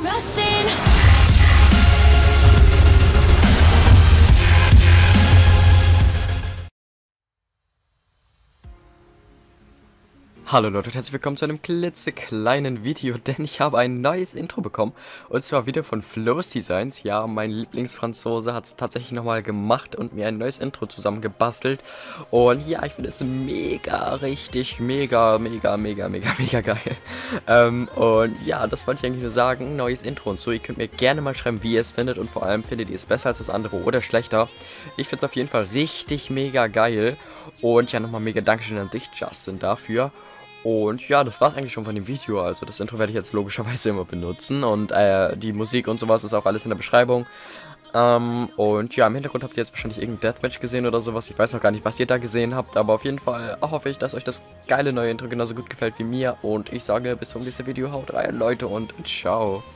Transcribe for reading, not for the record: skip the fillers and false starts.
Rushing. Hallo Leute und herzlich willkommen zu einem klitzekleinen Video, denn ich habe ein neues Intro bekommen und zwar wieder von Flo's Designs. Ja, mein Lieblingsfranzose hat es tatsächlich nochmal gemacht und mir ein neues Intro zusammengebastelt und ja, ich finde es mega geil. Und ja, das wollte ich eigentlich nur sagen, neues Intro und so. Ihr könnt mir gerne mal schreiben, wie ihr es findet und vor allem findet ihr es besser als das andere oder schlechter. Ich finde es auf jeden Fall richtig mega geil und ja, nochmal mega Dankeschön an dich, Justin, dafür. Und ja, das war's eigentlich schon von dem Video. Also das Intro werde ich jetzt logischerweise immer benutzen. Und die Musik und sowas ist auch alles in der Beschreibung. Und ja, im Hintergrund habt ihr jetzt wahrscheinlich irgendein Deathmatch gesehen oder sowas. Ich weiß noch gar nicht, was ihr da gesehen habt. Aber auf jeden Fall hoffe ich, dass euch das geile neue Intro genauso gut gefällt wie mir. Und ich sage bis zum nächsten Video. Haut rein, Leute, und ciao.